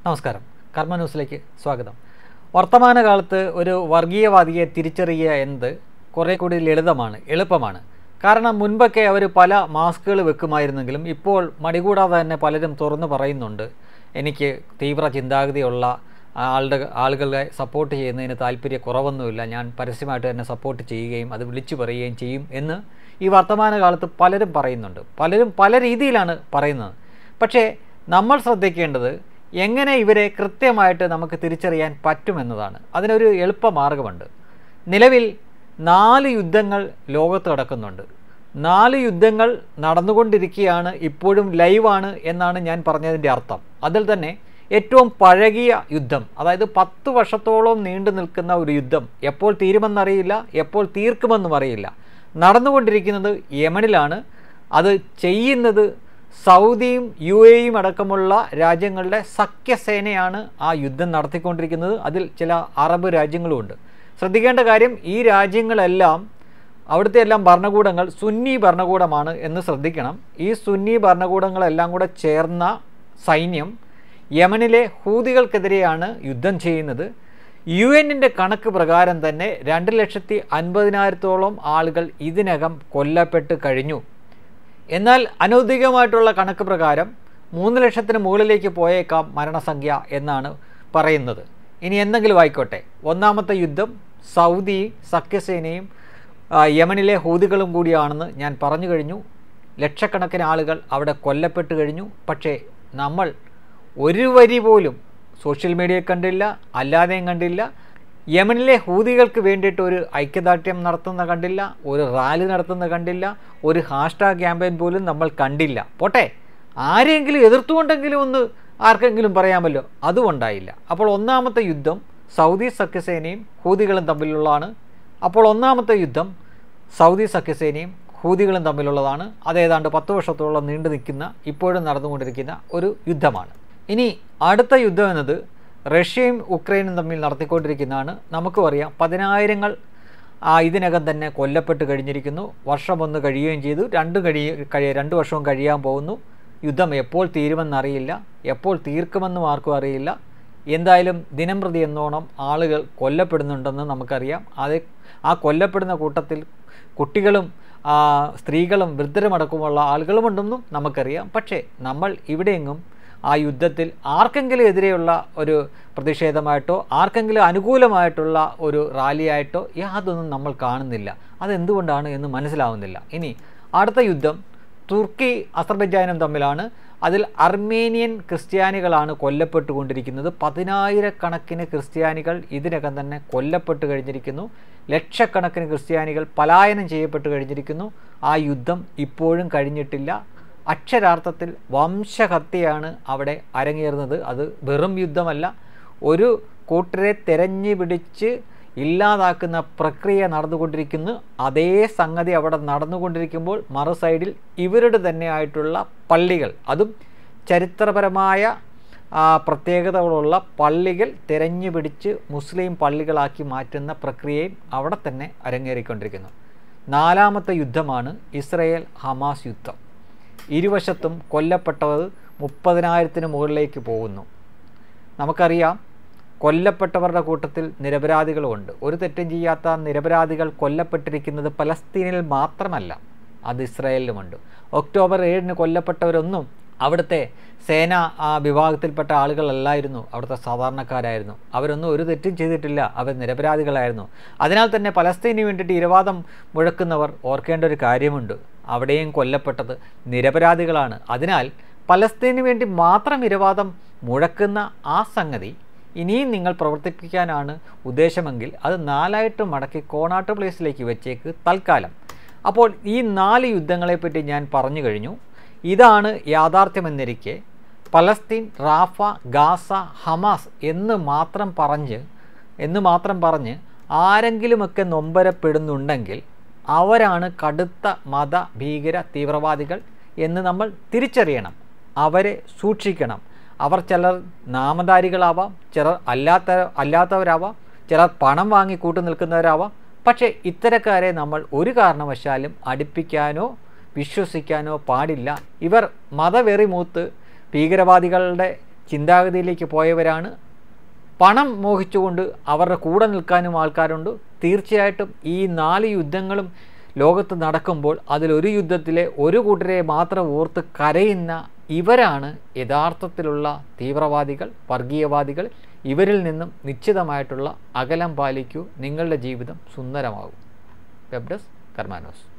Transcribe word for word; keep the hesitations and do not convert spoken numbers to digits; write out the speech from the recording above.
നമസ്കാരം. കർമ്മ ന്യൂസിലേക്ക് സ്വാഗതം. വർത്തമാനകാലത്ത് ഒരു വർഗീയവാദിയെ തിരിച്ചറിയുക എന്നത് കുറേ കൂടി ലളിതമാണ്, എളുപ്പമാണ്. കാരണം മുൻപൊക്കെ അവർ പല മാസ്കുകൾ വെക്കുമായിരുന്നെങ്കിലും ഇപ്പോൾ മടികൂടാതെ തന്നെ പലരും തുറന്നു പറയുന്നുണ്ട്, എനിക്ക് തീവ്ര ചിന്താഗതിയുള്ള ആളുടെ ആളുകളെ സപ്പോർട്ട് ചെയ്യുന്നതിന് താല്പര്യക്കുറവൊന്നുമില്ല, ഞാൻ പരസ്യമായിട്ട് തന്നെ സപ്പോർട്ട് ചെയ്യുകയും അത് വിളിച്ചു പറയുകയും ചെയ്യും എന്ന് ഈ വർത്തമാനകാലത്ത് പലരും പറയുന്നുണ്ട്. പലരും പല രീതിയിലാണ് പറയുന്നത്. പക്ഷേ നമ്മൾ ശ്രദ്ധിക്കേണ്ടത് എങ്ങനെ ഇവരെ കൃത്യമായിട്ട് നമുക്ക് തിരിച്ചറിയാൻ പറ്റുമെന്നതാണ്. അതിനൊരു എളുപ്പ മാർഗമുണ്ട്. നിലവിൽ നാല് യുദ്ധങ്ങൾ ലോകത്ത് നടക്കുന്നുണ്ട്. നാല് യുദ്ധങ്ങൾ നടന്നുകൊണ്ടിരിക്കുകയാണ്, ഇപ്പോഴും ലൈവാണ് എന്നാണ് ഞാൻ പറഞ്ഞതിൻ്റെ അർത്ഥം. അതിൽ തന്നെ ഏറ്റവും പഴകിയ യുദ്ധം, അതായത് പത്ത് വർഷത്തോളം നീണ്ടു നിൽക്കുന്ന ഒരു യുദ്ധം എപ്പോൾ തീരുമെന്നറിയില്ല, എപ്പോൾ തീർക്കുമെന്നും അറിയില്ല, നടന്നുകൊണ്ടിരിക്കുന്നത് യമനിലാണ്. അത് ചെയ്യുന്നത് സൗദിയും യു എയും അടക്കമുള്ള രാജ്യങ്ങളുടെ സഖ്യസേനയാണ് ആ യുദ്ധം നടത്തിക്കൊണ്ടിരിക്കുന്നത്. അതിൽ ചില അറബ് രാജ്യങ്ങളുമുണ്ട്. ശ്രദ്ധിക്കേണ്ട കാര്യം, ഈ രാജ്യങ്ങളെല്ലാം അവിടുത്തെ എല്ലാം ഭരണകൂടങ്ങൾ സുന്നി ഭരണകൂടമാണ് എന്ന് ശ്രദ്ധിക്കണം. ഈ സുന്നി ഭരണകൂടങ്ങളെല്ലാം കൂടെ ചേർന്ന സൈന്യം യമനിലെ ഹൂതികൾക്കെതിരെയാണ് യുദ്ധം ചെയ്യുന്നത്. യു എന്നിൻ്റെ കണക്ക് പ്രകാരം തന്നെ രണ്ട് ലക്ഷത്തി അൻപതിനായിരത്തോളം ആളുകൾ ഇതിനകം കൊല്ലപ്പെട്ട് കഴിഞ്ഞു. എന്നാൽ അനൗദ്യോഗികമായിട്ടുള്ള കണക്ക് പ്രകാരം മൂന്ന് ലക്ഷത്തിന് മുകളിലേക്ക് പോയേക്കാം മരണസംഖ്യ എന്നാണ് പറയുന്നത്. ഇനി എന്തെങ്കിലും ആയിക്കോട്ടെ, ഒന്നാമത്തെ യുദ്ധം സൗദി സഖ്യസേനയും യമനിലെ ഹൂതികളും കൂടിയാണെന്ന് ഞാൻ പറഞ്ഞു കഴിഞ്ഞു. ലക്ഷക്കണക്കിന് ആളുകൾ അവിടെ കൊല്ലപ്പെട്ട് കഴിഞ്ഞു. പക്ഷേ നമ്മൾ ഒരു വരി പോലും സോഷ്യൽ മീഡിയയിൽ കണ്ടില്ല, അല്ലാതെയും കണ്ടില്ല. യമനിലെ ഹൂതികൾക്ക് വേണ്ടിയിട്ട് ഒരു ഐക്യദാർഢ്യം നടത്തുന്ന കണ്ടില്ല, ഒരു റാലി നടത്തുന്ന കണ്ടില്ല, ഒരു ഹാഷ്ടാഗ് ക്യാമ്പയിൻ പോലും നമ്മൾ കണ്ടില്ല. പോട്ടെ, ആരെങ്കിലും എതിർത്തുകൊണ്ടെങ്കിലും ഒന്ന് ആർക്കെങ്കിലും പറയാമല്ലോ, അതുകൊണ്ടായില്ല. അപ്പോൾ ഒന്നാമത്തെ യുദ്ധം സൗദി സഖ്യസേനയും ഹൂതികളും തമ്മിലുള്ളതാണ്. അപ്പോൾ ഒന്നാമത്തെ യുദ്ധം സൗദി സഖ്യസേനയും ഹൂതികളും തമ്മിലുള്ളതാണ്. അതേതാണ്ട് പത്ത് വർഷത്തോളം നീണ്ടു നിൽക്കുന്ന, ഇപ്പോഴും നടന്നുകൊണ്ടിരിക്കുന്ന ഒരു യുദ്ധമാണ്. ഇനി അടുത്ത യുദ്ധം എന്നത് റഷ്യയും ഉക്രൈനും തമ്മിൽ നടത്തിക്കൊണ്ടിരിക്കുന്നതാണ്. നമുക്കും അറിയാം, പതിനായിരങ്ങൾ ഇതിനകം തന്നെ കൊല്ലപ്പെട്ട് കഴിഞ്ഞിരിക്കുന്നു. വർഷം ഒന്ന് കഴിയുകയും ചെയ്തു, രണ്ട് കഴിയ കഴിയ രണ്ട് വർഷവും കഴിയാൻ പോകുന്നു. യുദ്ധം എപ്പോൾ തീരുമെന്നറിയില്ല, എപ്പോൾ തീർക്കുമെന്നും ആർക്കും അറിയില്ല. എന്തായാലും ദിനം പ്രതി എന്നോണം ആളുകൾ കൊല്ലപ്പെടുന്നുണ്ടെന്ന് നമുക്കറിയാം. അത് ആ കൊല്ലപ്പെടുന്ന കൂട്ടത്തിൽ കുട്ടികളും സ്ത്രീകളും വൃദ്ധരുമടക്കമുള്ള ആളുകളുമുണ്ടെന്നും നമുക്കറിയാം. പക്ഷേ നമ്മൾ ഇവിടെയെങ്ങും ആ യുദ്ധത്തിൽ ആർക്കെങ്കിലും എതിരെയുള്ള ഒരു പ്രതിഷേധമായിട്ടോ ആർക്കെങ്കിലും അനുകൂലമായിട്ടുള്ള ഒരു റാലിയായിട്ടോ യാതൊന്നും നമ്മൾ കാണുന്നില്ല. അതെന്തുകൊണ്ടാണ് എന്ന് മനസ്സിലാവുന്നില്ല. ഇനി അടുത്ത യുദ്ധം തുർക്കി അസർബൈജാനും തമ്മിലാണ്. അതിൽ അർമേനിയൻ ക്രിസ്ത്യാനികളാണ് കൊല്ലപ്പെട്ടുകൊണ്ടിരിക്കുന്നത്. പതിനായിരക്കണക്കിന് ക്രിസ്ത്യാനികൾ ഇതിനകം തന്നെ കൊല്ലപ്പെട്ട് കഴിഞ്ഞിരിക്കുന്നു. ലക്ഷക്കണക്കിന് ക്രിസ്ത്യാനികൾ പലായനം ചെയ്യപ്പെട്ട് കഴിഞ്ഞിരിക്കുന്നു. ആ യുദ്ധം ഇപ്പോഴും കഴിഞ്ഞിട്ടില്ല. അക്ഷരാർത്ഥത്തിൽ വംശഹത്യയാണ് അവിടെ അരങ്ങേറുന്നത്. അത് വെറും യുദ്ധമല്ല, ഒരു കൂട്ടരെ തെരഞ്ഞു പിടിച്ച് ഇല്ലാതാക്കുന്ന പ്രക്രിയ നടന്നുകൊണ്ടിരിക്കുന്നു. അതേ സംഗതി അവിടെ നടന്നുകൊണ്ടിരിക്കുമ്പോൾ മറു സൈഡിൽ ഇവരുടെ തന്നെ ആയിട്ടുള്ള പള്ളികൾ, അതും ചരിത്രപരമായ പ്രത്യേകതകളുള്ള പള്ളികൾ തെരഞ്ഞു പിടിച്ച് മുസ്ലിം പള്ളികളാക്കി മാറ്റുന്ന പ്രക്രിയയും അവിടെ തന്നെ അരങ്ങേറിക്കൊണ്ടിരിക്കുന്നു. നാലാമത്തെ യുദ്ധമാണ് ഇസ്രയേൽ ഹമാസ് യുദ്ധം. ഇരുവശത്തും കൊല്ലപ്പെട്ടത് മുപ്പതിനായിരത്തിന് മുകളിലേക്ക് പോകുന്നു. നമുക്കറിയാം, കൊല്ലപ്പെട്ടവരുടെ കൂട്ടത്തിൽ നിരപരാധികളുമുണ്ട്. ഒരു തെറ്റും ചെയ്യാത്ത നിരപരാധികൾ കൊല്ലപ്പെട്ടിരിക്കുന്നത് പലസ്തീനിൽ മാത്രമല്ല, അത് ഇസ്രായേലിലുമുണ്ട്. ഒക്ടോബർ ഏഴിന് കൊല്ലപ്പെട്ടവരൊന്നും അവിടുത്തെ സേനാ വിഭാഗത്തിൽപ്പെട്ട ആളുകളല്ലായിരുന്നു, അവിടുത്തെ സാധാരണക്കാരായിരുന്നു. അവരൊന്നും ഒരു തെറ്റും ചെയ്തിട്ടില്ല, അവർ നിരപരാധികളായിരുന്നു. അതിനാൽ തന്നെ പലസ്തീനു വേണ്ടിയിട്ട് ഇരവാദം മുഴക്കുന്നവർ ഓർക്കേണ്ട ഒരു കാര്യമുണ്ട്, അവിടെയും കൊല്ലപ്പെട്ടത് നിരപരാധികളാണ്. അതിനാൽ പലസ്തീനു വേണ്ടി മാത്രം ഇരവാദം മുഴക്കുന്ന ആ സംഗതി ഇനിയും നിങ്ങൾ പ്രവർത്തിപ്പിക്കാനാണ് ഉദ്ദേശമെങ്കിൽ അത് നാലായിട്ട് മടക്കി കോണാട്ട് പ്ലേസിലേക്ക് വെച്ചേക്ക് തൽക്കാലം. അപ്പോൾ ഈ നാല് യുദ്ധങ്ങളെപ്പറ്റി ഞാൻ പറഞ്ഞു കഴിഞ്ഞു. ഇതാണ് യാഥാർത്ഥ്യമെന്നിരിക്കെ പലസ്തീൻ, റാഫ, ഗാസ, ഹമാസ് എന്ന് മാത്രം പറഞ്ഞ് എന്ന് മാത്രം പറഞ്ഞ് ആരെങ്കിലുമൊക്കെ നൊമ്പരപ്പെടുന്നുണ്ടെങ്കിൽ അവരാണ് കടുത്ത മത ഭീകര തീവ്രവാദികൾ എന്ന് നമ്മൾ തിരിച്ചറിയണം. അവരെ സൂക്ഷിക്കണം. അവർ ചിലർ നാമധാരികളാവാം, ചിലർ അല്ലാത്ത അല്ലാത്തവരാവാം, ചിലർ പണം വാങ്ങി കൂട്ടു നിൽക്കുന്നവരാവാം. പക്ഷേ ഇത്തരക്കാരെ നമ്മൾ ഒരു കാരണവശാലും അടുപ്പിക്കാനോ വിശ്വസിക്കാനോ പാടില്ല. ഇവർ മതവെറി മൂത്ത് ഭീകരവാദികളുടെ ചിന്താഗതിയിലേക്ക് പോയവരാണ്. പണം മോഹിച്ചുകൊണ്ട് അവരുടെ കൂടെ നിൽക്കാനും ആൾക്കാരുണ്ട്. തീർച്ചയായിട്ടും ഈ നാല് യുദ്ധങ്ങളും ലോകത്ത് നടക്കുമ്പോൾ അതിലൊരു യുദ്ധത്തിലെ ഒരു കൂട്ടരെ മാത്രം ഓർത്ത് കരയുന്ന ഇവരാണ് യഥാർത്ഥത്തിലുള്ള തീവ്രവാദികൾ, വർഗീയവാദികൾ. ഇവരിൽ നിന്നും നിശ്ചിതമായിട്ടുള്ള അകലം പാലിക്കൂ. നിങ്ങളുടെ ജീവിതം സുന്ദരമാകും. Web desk കർമാനോസ്.